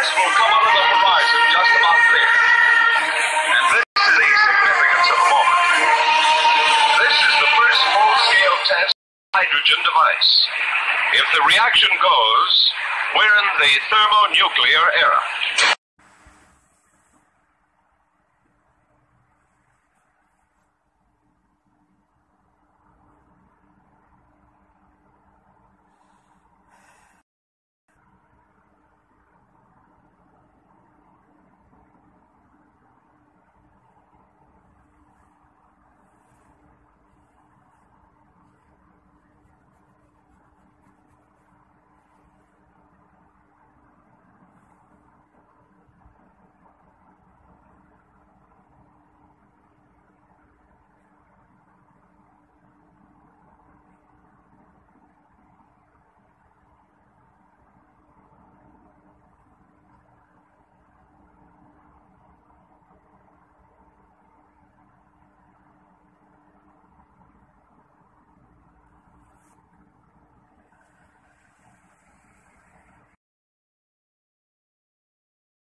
gas will come under the horizon just about there. And this is the significance of the moment. This is the first full-scale test of the hydrogen device. If the reaction goes, we're in the thermonuclear era.